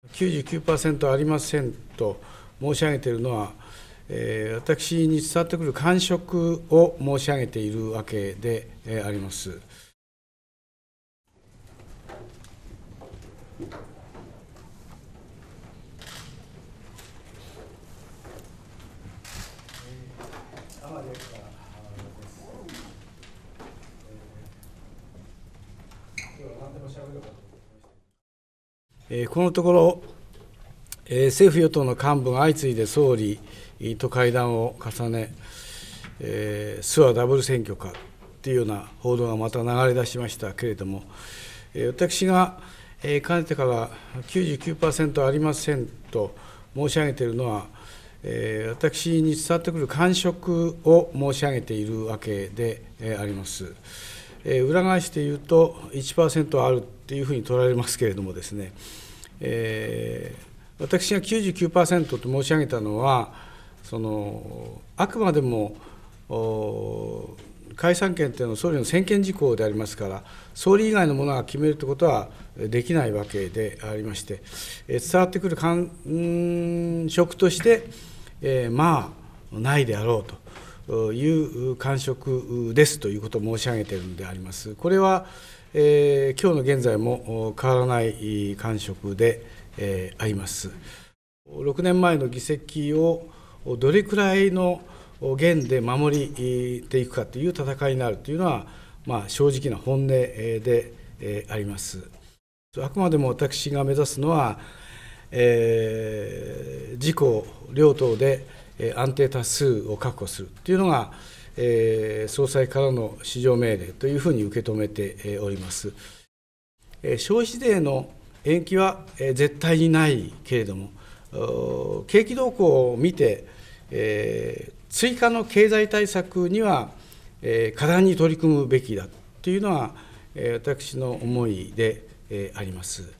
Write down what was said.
99%ありませんと申し上げているのは、私に伝わってくる感触を申し上げているわけであります。このところ、政府・与党の幹部が相次いで総理と会談を重ね、諏訪ダブル選挙かというような報道がまた流れ出しましたけれども、私がかねてから99% ありませんと申し上げているのは、私に伝わってくる感触を申し上げているわけであります。裏返して言うと 1% あるというふうに取られますけれどもですね、私が 99% と申し上げたのは、あくまでも解散権というのは総理の専権事項でありますから、総理以外の者が決めるということはできないわけでありまして、伝わってくる感触として、まあ、ないであろうという感触ですということを申し上げているのであります。これは、今日の現在も変わらない感触であります。6年前の議席をどれくらいの限で守っていくかという戦いになるというのは、正直な本音であります。あくまでも私が目指すのは、自公両党で安定多数を確保するというのが、総裁からの至上命令というふうに受け止めております。消費税の延期は絶対にないけれども、景気動向を見て、追加の経済対策には果断に取り組むべきだというのは私の思いであります。